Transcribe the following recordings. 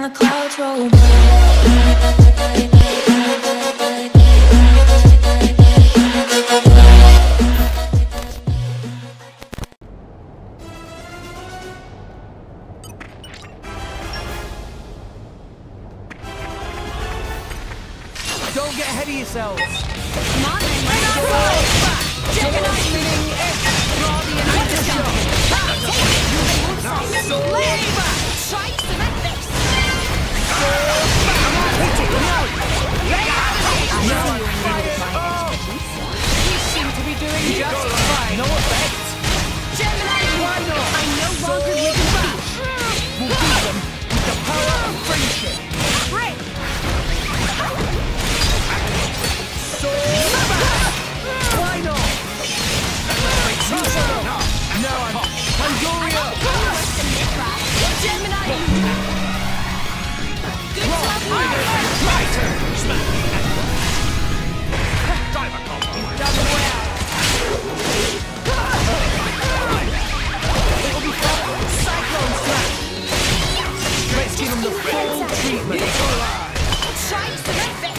the clouds roll by. Don't get ahead of yourselves. Come on, then. Juggernaut! Try to cement this! We seem to be doing just fine. No effect. Gemini, why not? I'm no longer looking back. We'll beat them with the power of friendship. Break! Why not? No, I'm Pandoria. Gemini! Good job, Down the way out. It'll be fun. Cyclone Slash. Let's give him the full treatment. Try to cement this!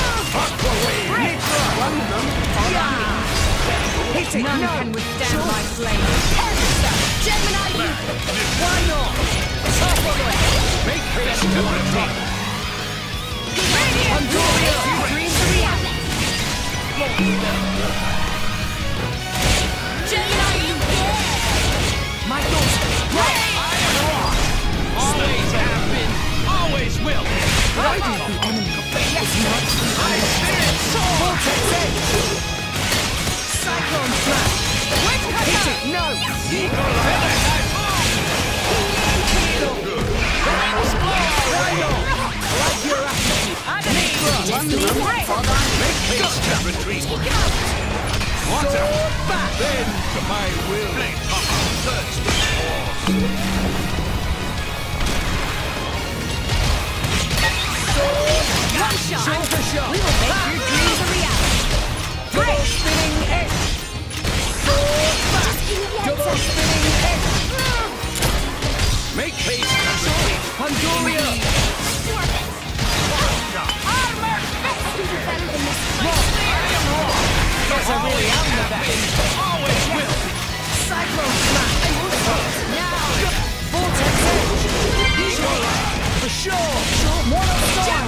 Hit it. None No. can withstand my flame. Gemini! Why not? Top of it. Make haste to attack. Pandoria. Dreams are reality. Gemini! Michael. Always have been, always will. Why did the enemy is not Vortex Edge. Cyclone Slash. Hit it. No. Why not? Like your attitude. Make haste to retreat. Sword back. Bend to my will. Blade Papa, search the One shot! Shoulder shot. We will make your dreams a reality. Double spinning edge. Sword back. Double spinning edge. Make haste to retreat. Pandoria. Armor! Better than this. Yes, I really am the best. Always will. Cyclone Slash. Now! Vortex Edge. For sure. Monostorm.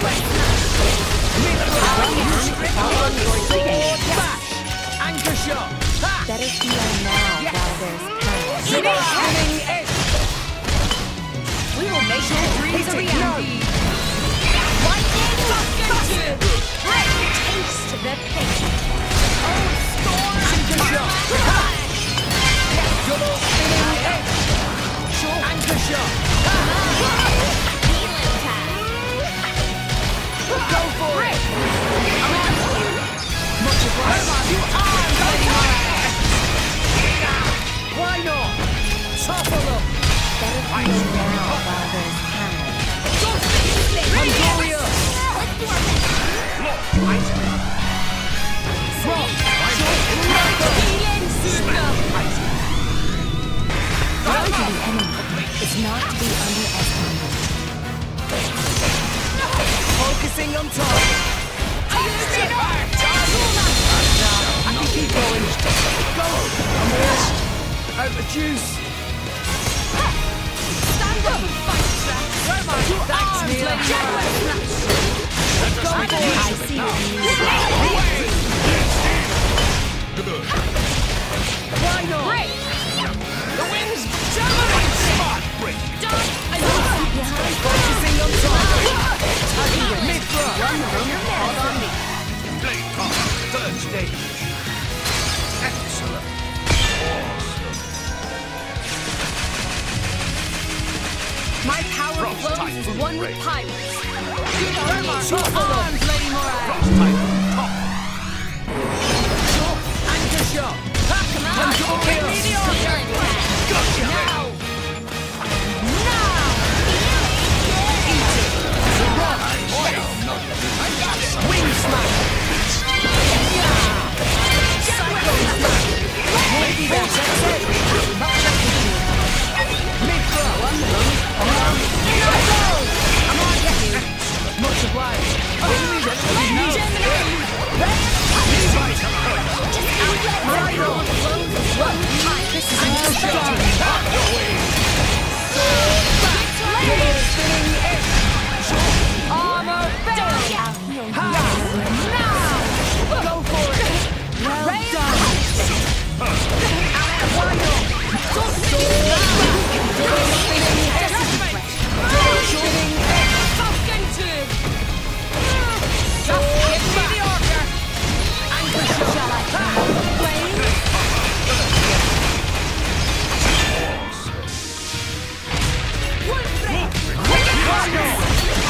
Sword back. Anchor shot. Ha! Better feel now while there's time. Double spinning edge. We will make your dreams a Hit it. reality. Lightning bucket! Break! Taste the pain. Oh, storm! Anchor shot. Ha! Double spinning edge. Anchor shot. Healing time. Go for it. Much obliged. Why not? Topple up. Better feel now while there's time. Pandoria. Rock. Healing system. Power to the enemy is not to be underestimated. Focusing on top. I can keep going. Go. I'm lost. Out of juice. Stand up and fight, Slash. Thanks, Neil. Go for I it. see what you mean. Why not? Break! The wind's dominant. Smart break. Done! Focusing on top. Tagging with mid-throw. Blade Papa, third stage. Excellent. My power Frost flows type as food one with break. pirates. Top of Arms, Lady Morai! Frost type top. Anchor shot. Come on! Pandoria. Give me the order! Gotcha. Now! Wing smash. Cyclone smash. Maybe that's it. Mid-throw. Come on.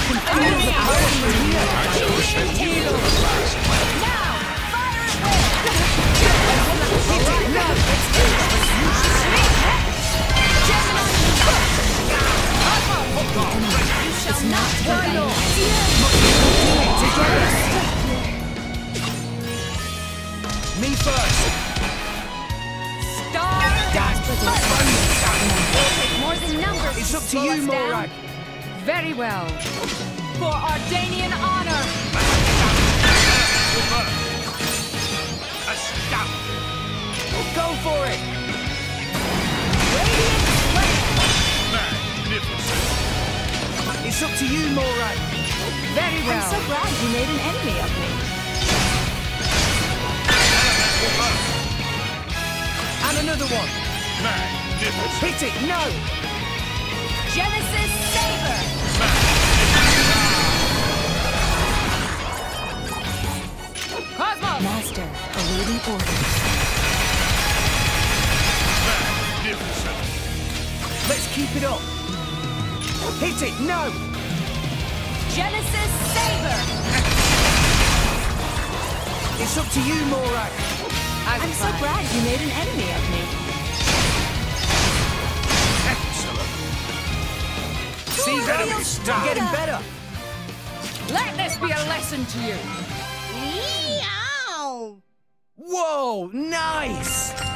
can feel the power from here. Now, fire at will. No, it's You shall not die. me first. Star Dad, We'll take more than numbers. it's to up to slow you, us down. Morag. Very well. For Ardanian honor. Astounding! Go for it. Radiant flame. Magnificent! It's up to you, Morag. Very well. I'm so glad you made an enemy of me. And another one. Magnificent! Hit it. No. Genesis Saber. Cosmos. Master, awaiting orders. Magnificent! Let's keep it up. Hit it. No. Genesis Saber. It's up to you, Morag. I'm so glad you made an enemy of me. Excellent! See that? I'm getting better. Let this be a lesson to you. Whoa, nice.